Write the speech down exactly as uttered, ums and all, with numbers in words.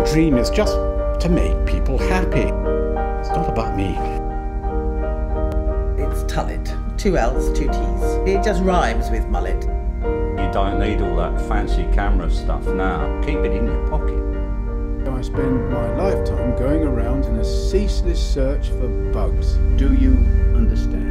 dream is just to make people happy. It's not about me. It's Tullet. Two L's, two T's. It just rhymes with mullet. You don't need all that fancy camera stuff now. Keep it in your pocket. I spend my lifetime going around in a ceaseless search for bugs. Do you understand?